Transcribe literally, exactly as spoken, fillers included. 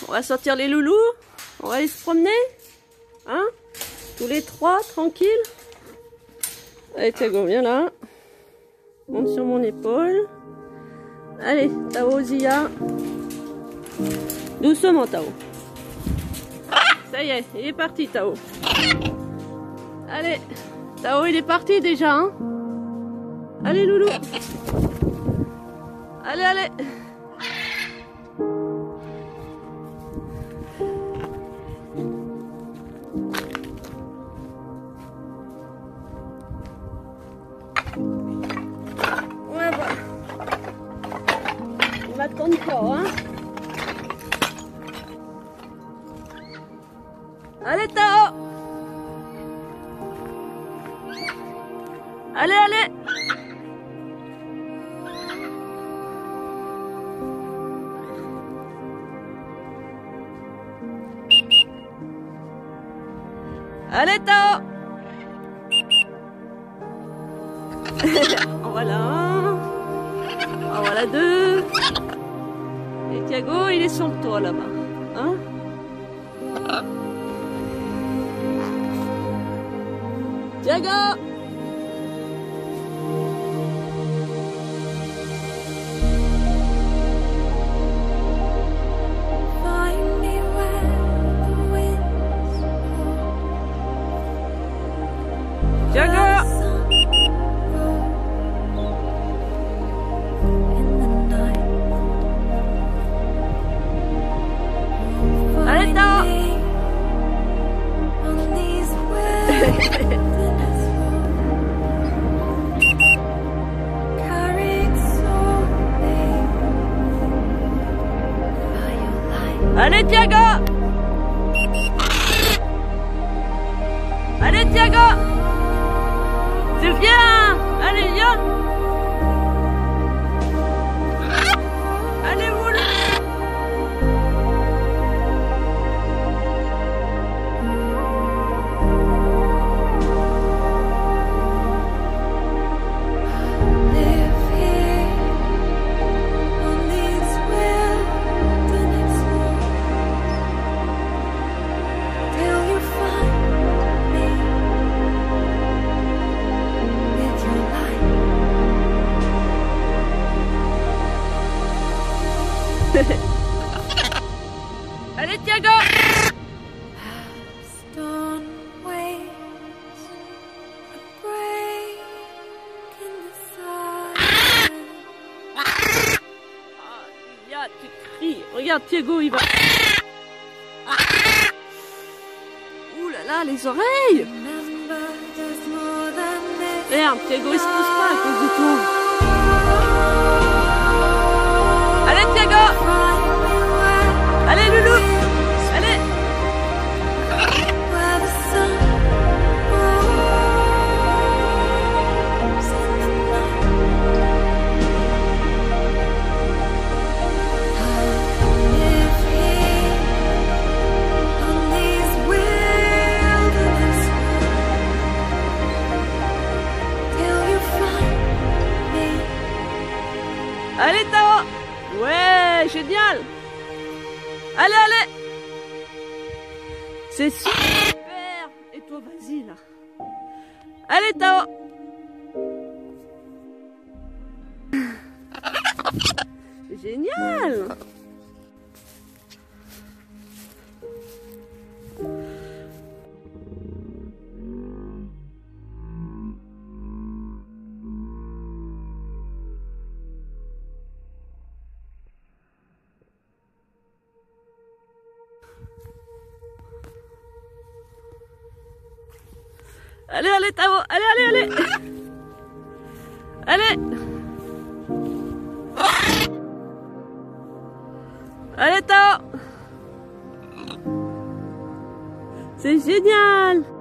On va sortir les loulous. On va aller se promener. Hein? Tous les trois, tranquille. Allez, Thiago, viens là. Monte sur mon épaule. Allez, Tao, Zia. Doucement, Tao. Ça y est, il est parti, Tao. Allez, Tao, il est parti déjà, hein? Allez, loulou. Allez, allez. Ouais, voilà. Il m'attend pas, hein? Allez, Tao! Allez, allez! Allez, Tao! En voilà un. En voilà deux. Et Thiago, il est sur le toit là-bas. Hein? Thiago! Thiago! Allez, Tao! Allez, Thiago! Allez, Thiago! C'est bien! Allez, viens! Allez, moule! Allez, Thiago! Ah, Lia, tu cries. Regarde, Thiago, il va... Ouh là là, les oreilles! Regarde, Thiago, il se pousse pas à cause de toi. Allez, Thiago! Allez, loulou! Allez! Allez, Tao! Ouais, génial! Allez, allez! C'est super! Et toi, vas-y, là. Allez, Tao! Génial! Allez, allez, Tao! Allez, allez, allez! Allez! Allez, Tao! C'est génial!